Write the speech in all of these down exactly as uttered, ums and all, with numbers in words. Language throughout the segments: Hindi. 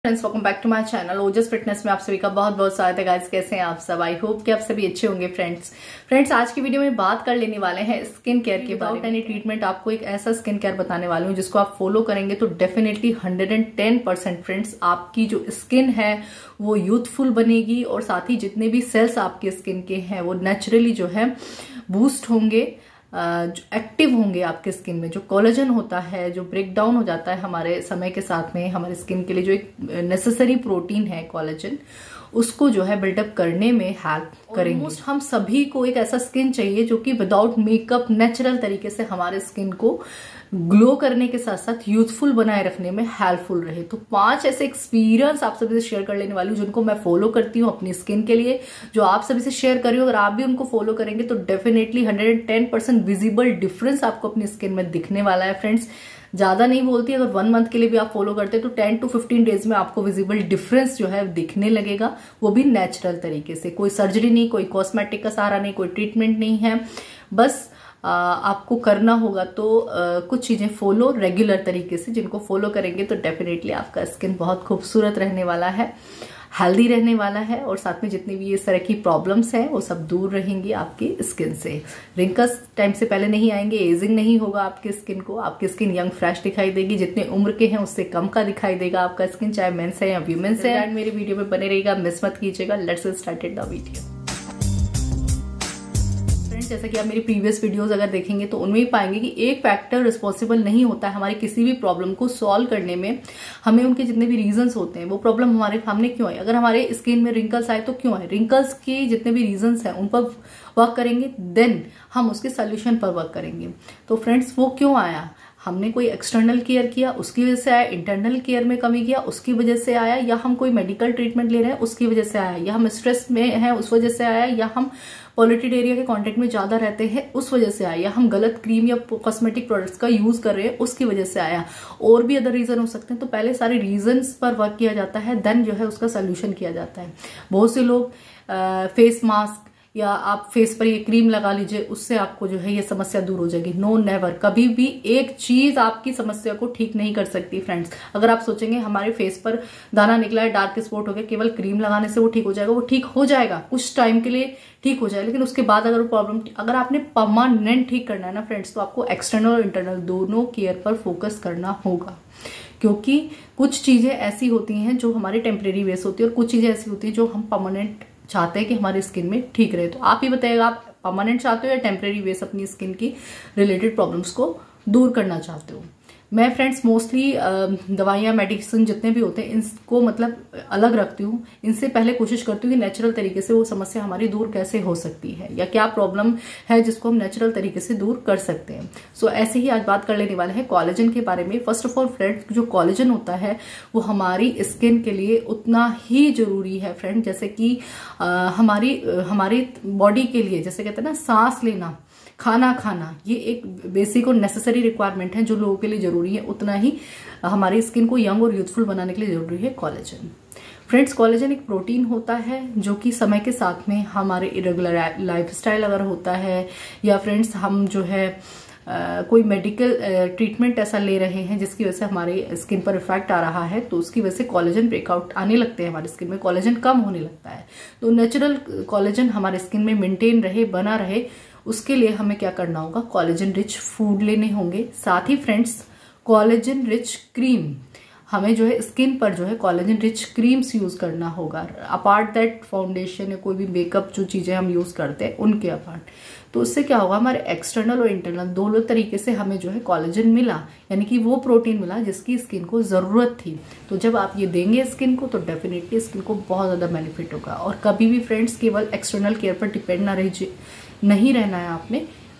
Friends, welcome back to my channel Ojas fitness में आप सभी का बहुत बहुत स्वागत है। गाइस, कैसे हैं आप सब? आई होप कि आप सभी अच्छे होंगे। फ्रेंड्स फ्रेंड्स आज की वीडियो में बात कर लेने वाले हैं स्किन केयर के बारे में। एनी ट्रीटमेंट आपको एक ऐसा स्किन केयर बताने वाली हूँ जिसको आप फॉलो करेंगे तो definitely hundred and ten percent friends आपकी जो स्किन है वो यूथफुल बनेगी और साथ ही जितने भी सेल्स आपके स्किन के हैं वो नेचुरली जो है बूस्ट होंगे, जो एक्टिव होंगे आपके स्किन में। जो कोलेजन होता है जो ब्रेक डाउन हो जाता है हमारे समय के साथ में, हमारे स्किन के लिए जो एक नेसेसरी प्रोटीन है कोलेजन, उसको जो है बिल्डअप करने में हेल्प करेंगे। ऑलमोस्ट हम सभी को एक ऐसा स्किन चाहिए जो कि विदाउट मेकअप नेचुरल तरीके से हमारे स्किन को ग्लो करने के साथ साथ यूथफुल बनाए रखने में हेल्पफुल रहे। तो पांच ऐसे एक्सपीरियंस आप सभी से शेयर कर लेने वाली हूँ जिनको मैं फॉलो करती हूँ अपनी स्किन के लिए, जो आप सभी से शेयर कर रही हूँ। अगर आप भी उनको फॉलो करेंगे तो definitely hundred and ten percent visible difference आपको अपनी स्किन में दिखने वाला है। फ्रेंड्स ज्यादा नहीं बोलती, अगर वन मंथ के लिए भी आप फॉलो करते हैं तो टेन टू फिफ्टीन डेज में आपको विजिबल डिफरेंस जो है दिखने लगेगा, वो भी नेचुरल तरीके से। कोई सर्जरी नहीं, कोई कॉस्मेटिक का सहारा नहीं, कोई ट्रीटमेंट नहीं है। बस आ, आपको करना होगा तो आ, कुछ चीजें फॉलो रेगुलर तरीके से, जिनको फॉलो करेंगे तो डेफिनेटली आपका स्किन बहुत खूबसूरत रहने वाला है, हेल्दी रहने वाला है और साथ में जितनी भी इस तरह की प्रॉब्लम्स हैं वो सब दूर रहेंगी आपकी स्किन से। रिंकल्स टाइम से पहले नहीं आएंगे, एजिंग नहीं होगा आपकी स्किन को, आपकी स्किन यंग फ्रेश दिखाई देगी, जितने उम्र के हैं उससे कम का दिखाई देगा आपका स्किन, चाहे मेंस है या वीमेंस है। एंड मेरी वीडियो में बने रहेगा, मिस मत कीजिएगा। Let's start the video. जैसा कि आप मेरी प्रीवियस वीडियोस अगर देखेंगे तो उनमें ही पाएंगे कि एक फैक्टर रिस्पॉन्सिबल नहीं होता है हमारी किसी भी प्रॉब्लम को सॉल्व करने में। हमें उनके जितने भी रीजंस होते हैं, वो प्रॉब्लम हमारे सामने क्यों है, अगर हमारे स्किन में रिंकल्स आए तो क्यों है, रिंकल्स के जितने भी रीजंस हैं उन पर वर्क करेंगे, देन हम उसके सोल्यूशन पर वर्क करेंगे। तो फ्रेंड्स वो क्यों आया, हमने कोई एक्सटर्नल केयर किया उसकी वजह से आया, इंटरनल केयर में कमी किया उसकी वजह से आया, या हम कोई मेडिकल ट्रीटमेंट ले रहे हैं उसकी वजह से आया, या हम स्ट्रेस में हैं उस वजह से आया, या हम पॉल्यूटेड एरिया के कांटेक्ट में ज्यादा रहते हैं उस वजह से आया, या हम गलत क्रीम या कॉस्मेटिक प्रोडक्ट्स का यूज कर रहे हैं उसकी वजह से आया। और भी अदर रीजन हो सकते हैं। तो पहले सारे रीजंस पर वर्क किया जाता है, देन जो है उसका सोल्यूशन किया जाता है। बहुत से लोग फेस मास्क या आप फेस पर ये क्रीम लगा लीजिए उससे आपको जो है ये समस्या दूर हो जाएगी। नो नेवर, कभी भी एक चीज आपकी समस्या को ठीक नहीं कर सकती। फ्रेंड्स अगर आप सोचेंगे हमारे फेस पर दाना निकला है, डार्क स्पॉट हो गया, केवल क्रीम लगाने से वो ठीक हो जाएगा, वो ठीक हो जाएगा कुछ टाइम के लिए ठीक हो जाएगा, लेकिन उसके बाद अगर प्रॉब्लम, अगर आपने परमानेंट ठीक करना है ना फ्रेंड्स, तो आपको एक्सटर्नल और इंटरनल दोनों केयर पर फोकस करना होगा। क्योंकि कुछ चीजें ऐसी होती हैं जो हमारे टेम्परेरी बेस होती है और कुछ चीजें ऐसी होती है जो हम परमानेंट चाहते हैं कि हमारी स्किन में ठीक रहे। तो आप ही बताइएगा, आप परमानेंट चाहते हो या टेम्परेरी बेस अपनी स्किन की रिलेटेड प्रॉब्लम्स को दूर करना चाहते हो? मैं फ्रेंड्स मोस्टली दवाइयाँ मेडिसिन जितने भी होते हैं इनको मतलब अलग रखती हूँ। इनसे पहले कोशिश करती हूँ कि नेचुरल तरीके से वो समस्या हमारी दूर कैसे हो सकती है, या क्या प्रॉब्लम है जिसको हम नेचुरल तरीके से दूर कर सकते हैं। सो so, ऐसे ही आज बात कर लेने वाले हैं कोलेजन के बारे में। फर्स्ट ऑफ ऑल फ्रेंड्स, जो कोलेजन होता है वो हमारी स्किन के लिए उतना ही जरूरी है फ्रेंड, जैसे कि हमारी हमारी बॉडी के लिए, जैसे कहते हैं ना सांस लेना, खाना खाना, ये एक बेसिक और नेसेसरी रिक्वायरमेंट है जो लोगों के लिए जरूरी है, उतना ही हमारी स्किन को यंग और यूथफुल बनाने के लिए जरूरी है कोलेजन। फ्रेंड्स कोलेजन एक प्रोटीन होता है जो कि समय के साथ में हमारे इरेगुलर लाइफस्टाइल अगर होता है, या फ्रेंड्स हम जो है Uh, कोई मेडिकल ट्रीटमेंट uh, ऐसा ले रहे हैं जिसकी वजह से हमारे स्किन पर इफेक्ट आ रहा है, तो उसकी वजह से कोलेजन ब्रेकआउट आने लगते हैं हमारी स्किन में, कोलेजन कम होने लगता है। तो नेचुरल कोलेजन हमारे स्किन में मेंटेन रहे, बना रहे, उसके लिए हमें क्या करना होगा, कोलेजन रिच फूड लेने होंगे। साथ ही फ्रेंड्स कोलेजन रिच क्रीम, हमें जो है स्किन पर जो है कोलेजन रिच क्रीम्स यूज करना होगा, अपार्ट दैट फाउंडेशन या कोई भी मेकअप जो चीजें हम यूज करते हैं उनके अपार्ट। तो उससे क्या होगा, हमारे एक्सटर्नल और इंटरनल दोनों तरीके से हमें जो है कोलेजन मिला, यानी कि वो प्रोटीन मिला जिसकी स्किन को जरूरत थी। तो जब आप ये देंगे स्किन को तो डेफिनेटली स्किन को बहुत ज्यादा बेनिफिट होगा। और कभी भी फ्रेंड्स केवल एक्सटर्नल केयर पर डिपेंड ना रहिए, नहीं रहना है आपने,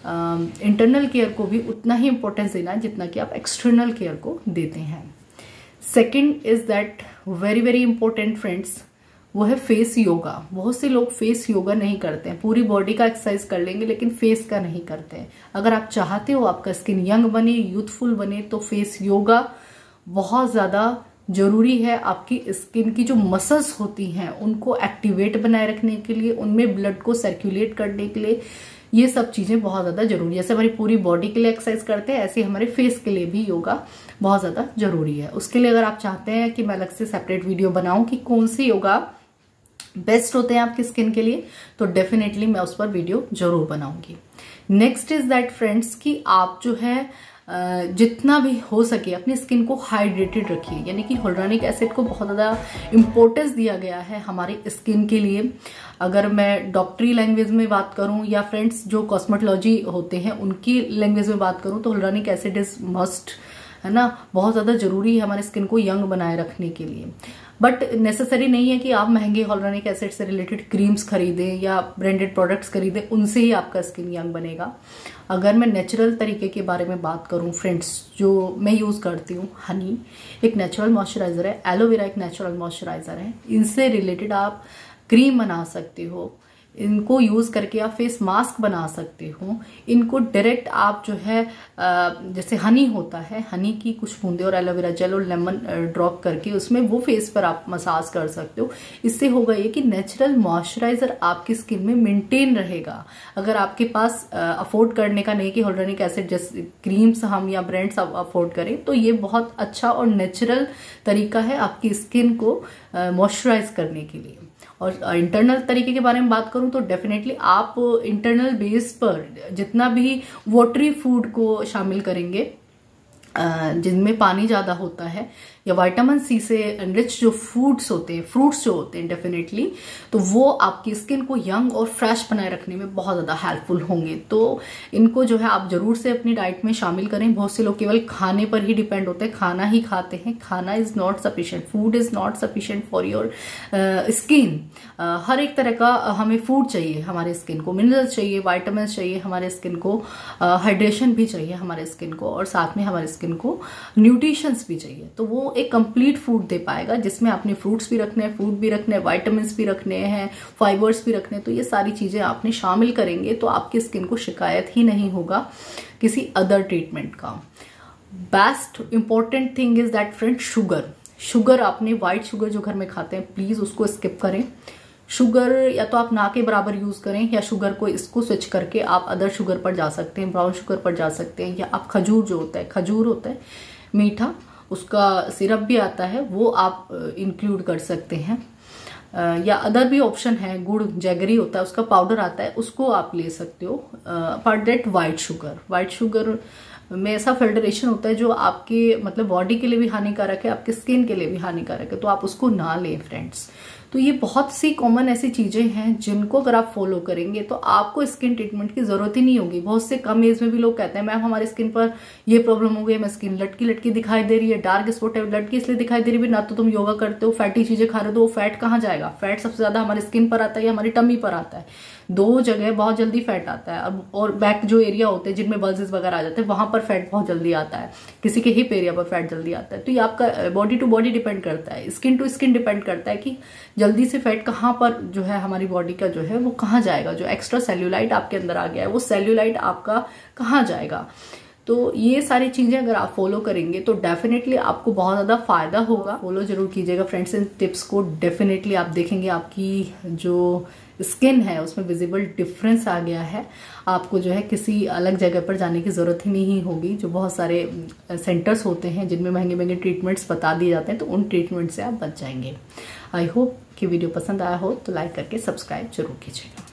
इंटरनल uh, केयर को भी उतना ही इंपॉर्टेंस देना है जितना कि आप एक्सटर्नल केयर को देते हैं। Second is that very very important friends, वो है फेस योगा। बहुत से लोग फेस योगा नहीं करते हैं, पूरी बॉडी का एक्सरसाइज कर लेंगे लेकिन फेस का नहीं करते हैं। अगर आप चाहते हो आपका स्किन यंग बने, यूथफुल बने, तो फेस योगा बहुत ज्यादा जरूरी है। आपकी स्किन की जो मसल्स होती हैं उनको एक्टिवेट बनाए रखने के लिए, उनमें ब्लड को सर्कुलेट करने के लिए ये सब चीजें बहुत ज्यादा जरूरी है। जैसे हमारी पूरी बॉडी के लिए एक्सरसाइज करते हैं, ऐसे हमारे फेस के लिए भी योगा बहुत ज़्यादा ज़रूरी है। उसके लिए अगर आप चाहते हैं कि मैं अलग से सेपरेट वीडियो बनाऊं कि कौन सी योगा बेस्ट होते हैं आपकी स्किन के लिए, तो डेफिनेटली मैं उस पर वीडियो जरूर बनाऊंगी। नेक्स्ट इज दैट फ्रेंड्स कि आप जो है जितना भी हो सके अपनी स्किन को हाइड्रेटेड रखिए, यानी कि hyaluronic एसिड को बहुत ज़्यादा इम्पोर्टेंस दिया गया है हमारी स्किन के लिए। अगर मैं डॉक्टरी लैंग्वेज में बात करूं या फ्रेंड्स जो कॉस्मेटोलॉजी होते हैं उनकी लैंग्वेज में बात करूं तो hyaluronic एसिड इज मस्ट, है ना, बहुत ज़्यादा जरूरी है हमारे स्किन को यंग बनाए रखने के लिए। बट नेसेसरी नहीं है कि आप महंगे hyaluronic एसिड से रिलेटेड क्रीम्स खरीदें या ब्रांडेड प्रोडक्ट्स खरीदें, उनसे ही आपका स्किन यंग बनेगा। अगर मैं नेचुरल तरीके के बारे में बात करूं फ्रेंड्स, जो मैं यूज़ करती हूँ, हनी एक नेचुरल मॉइस्चराइज़र है, एलोवेरा एक नेचुरल मॉइस्चराइज़र है, इनसे रिलेटेड आप क्रीम बना सकते हो, इनको यूज करके आप फेस मास्क बना सकते हो। इनको डायरेक्ट आप जो है जैसे हनी होता है, हनी की कुछ बूंदे और एलोवेरा जेल और लेमन ड्रॉप करके उसमें वो फेस पर आप मसाज कर सकते हो। इससे होगा ये कि नेचुरल मॉइस्चराइजर आपकी स्किन में मेंटेन रहेगा। अगर आपके पास अफोर्ड करने का नहीं कि hyaluronic एसिड जैसे क्रीम्स हम या ब्रांड्स अफोर्ड करें, तो ये बहुत अच्छा और नेचुरल तरीका है आपकी स्किन को मॉइस्चराइज करने के लिए। और इंटरनल तरीके के बारे में बात करूं तो डेफिनेटली आप इंटरनल बेस पर जितना भी वाटरी फूड को शामिल करेंगे, जिनमें पानी ज्यादा होता है, या विटामिन सी से एनरिच जो फूड्स होते हैं, फ्रूट्स जो होते हैं डेफिनेटली, तो वो आपकी स्किन को यंग और फ्रेश बनाए रखने में बहुत ज़्यादा हेल्पफुल होंगे। तो इनको जो है आप जरूर से अपनी डाइट में शामिल करें। बहुत से लोग केवल खाने पर ही डिपेंड होते हैं, खाना ही खाते हैं। खाना is not sufficient, food is not sufficient for your skin. हर एक तरह का हमें फूड चाहिए हमारे स्किन को, मिनरल्स चाहिए, वाइटामिन चाहिए हमारे स्किन को, हाइड्रेशन भी चाहिए हमारे स्किन को, और साथ में हमारे स्किन को न्यूट्रिशंस भी चाहिए। तो वो एक कंप्लीट फूड दे पाएगा जिसमें आपने फ्रूट्स भी रखने हैं, फूड भी रखने हैं, विटामिन्स भी रखने हैं, फाइबर्स भी रखने हैं। तो ये सारी चीजें आपने शामिल करेंगे तो आपकी स्किन को शिकायत ही नहीं होगा किसी अदर ट्रीटमेंट का। Best important thing is that friend, sugar sugar आपने व्हाइट शुगर जो घर में खाते हैं प्लीज उसको स्किप करें। शुगर या तो आप ना के बराबर यूज करें, या शुगर को इसको स्विच करके आप अदर शुगर पर जा सकते हैं, ब्राउन शुगर पर जा सकते हैं, या आप खजूर जो होता है, खजूर होता है मीठा, उसका सिरप भी आता है, वो आप इंक्लूड कर सकते हैं। या अदर भी ऑप्शन है, गुड़ जैगरी होता है उसका पाउडर आता है, उसको आप ले सकते हो। Apart that white sugar, white sugar में ऐसा फिल्टरेशन होता है जो आपके मतलब बॉडी के लिए भी हानिकारक है, आपके स्किन के लिए भी हानिकारक है, तो आप उसको ना लें फ्रेंड्स। तो ये बहुत सी कॉमन ऐसी चीजें हैं जिनको अगर आप फॉलो करेंगे तो आपको स्किन ट्रीटमेंट की जरूरत ही नहीं होगी। बहुत से कम एज में भी लोग कहते हैं मैम हमारी स्किन पर ये प्रॉब्लम हो गई, मैं स्किन लटकी लटकी दिखाई दे रही है, डार्क स्पॉट है, लटकी इसलिए दिखाई दे रही है, ना तो तुम योगा करते हो, फैटी चीजें खा रहे हो, तो वो फैट कहाँ जाएगा? फैट सबसे ज्यादा हमारी स्किन पर आता है या हमारी टमी पर आता है, दो जगह बहुत जल्दी फैट आता है। अब और बैक जो एरिया होते हैं जिनमें बल्जेस वगैरह आ जाते हैं वहां पर फैट बहुत जल्दी आता है, किसी के हिप एरिया पर फैट जल्दी आता है। तो ये आपका बॉडी टू बॉडी डिपेंड करता है, स्किन टू स्किन डिपेंड करता है कि जल्दी से फैट कहाँ पर जो है हमारी बॉडी का जो है वो कहाँ जाएगा, जो एक्स्ट्रा सेल्यूलाइट आपके अंदर आ गया है वो सेल्यूलाइट आपका कहाँ जाएगा। तो ये सारी चीजें अगर आप फॉलो करेंगे तो डेफिनेटली आपको बहुत ज्यादा फायदा होगा। फॉलो जरूर कीजिएगा फ्रेंड्स इन टिप्स को, डेफिनेटली आप देखेंगे आपकी जो स्किन है उसमें विजिबल डिफरेंस आ गया है। आपको जो है किसी अलग जगह पर जाने की जरूरत ही नहीं होगी। जो बहुत सारे सेंटर्स होते हैं जिनमें महंगे महंगे ट्रीटमेंट्स बता दिए जाते हैं, तो उन ट्रीटमेंट से आप बच जाएंगे। आई होप कि वीडियो पसंद आया हो तो लाइक करके सब्सक्राइब जरूर कीजिएगा।